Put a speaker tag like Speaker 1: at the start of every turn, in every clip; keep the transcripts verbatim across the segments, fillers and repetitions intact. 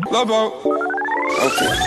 Speaker 1: Lobo. Okay.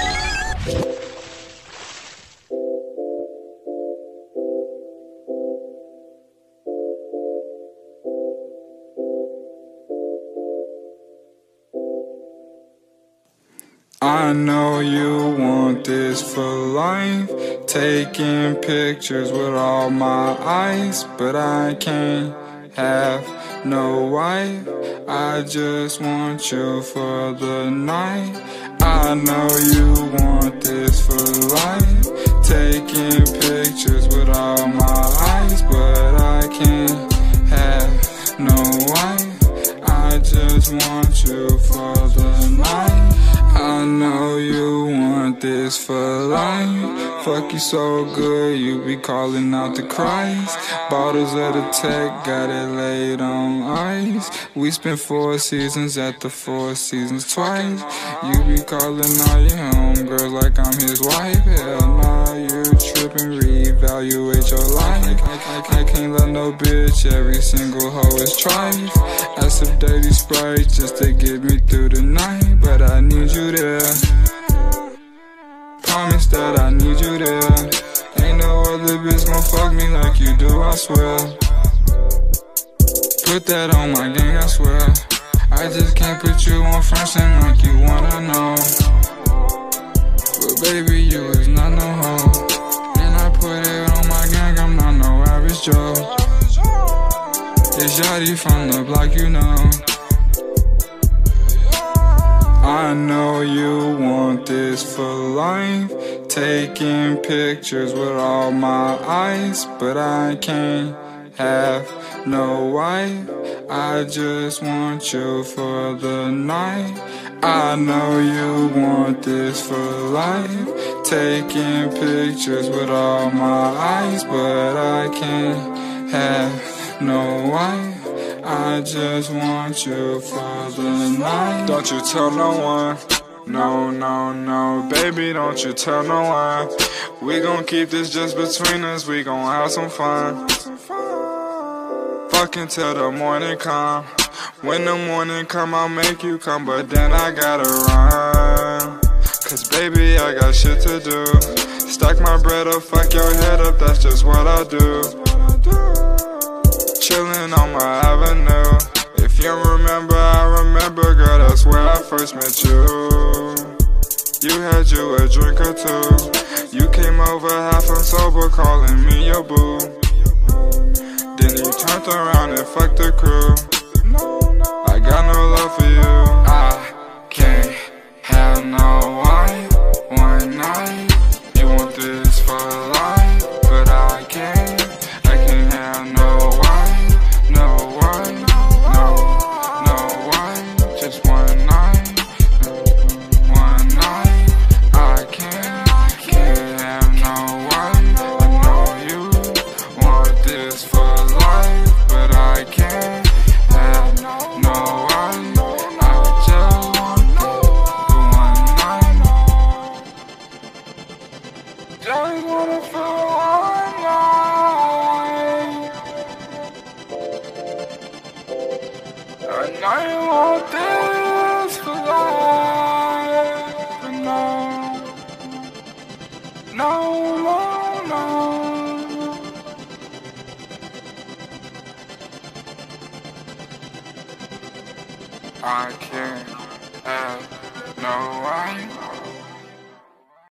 Speaker 1: I know you want this for life, taking pictures with all my eyes, but I can't have no wife. I just want you for the night. I know you want this for life, taking pictures with all my eyes, but I can't have no wife. I just want you for the night. I know you want this for life. Fuck you so good, you be calling out the Christ. Bottles of the tech, got it laid on ice. We spent four seasons at the Four Seasons twice. You be calling all your homegirls like I'm his wife. Hell nah, you trippin', reevaluate your life. I, I, I can't let no bitch, every single hoe is trife. Add some dirty Sprite just to get me through the night, but I need you there. Promise that I need you there. Ain't no other bitch gon' fuck me like you do, I swear. Put that on my gang, I swear. I just can't put you on frontin' like you wanna know. But baby, you is not no hoe. And I put it on my gang, I'm not no average Joe. It's Yachty from the block, you know. I know you want this for life, taking pictures with all my eyes, but I can't have no wife. I just want you for the night. I know you want this for life, taking pictures with all my eyes, but I can't have no wife. I just want you for the night. Don't you tell no one. No, no, no, baby, don't you tell no one. We gon' keep this just between us, we gon' have some fun. Fucking till the morning come. When the morning come, I'll make you come, but then I gotta run. Cause baby, I got shit to do. Stack my bread up, fuck your head up, that's just what I do. Chillin' on my avenue. If you remember, I remember, girl, that's where I first met you. You had you a drink or two. You came over half unsober, calling me your boo. Then you turned around and fucked the crew. I got no love for you. I can't have no wife one night. You want this for life, but I can't. I can't have no wife, no wife, no, no wife. Just one night, one night. I can't, can't have no wife. I know you want this for life, but I can't have no wife. I just want this one night. Just wanna feel one night. I know you want this for life, but no, no, no, no. I can't have no wife.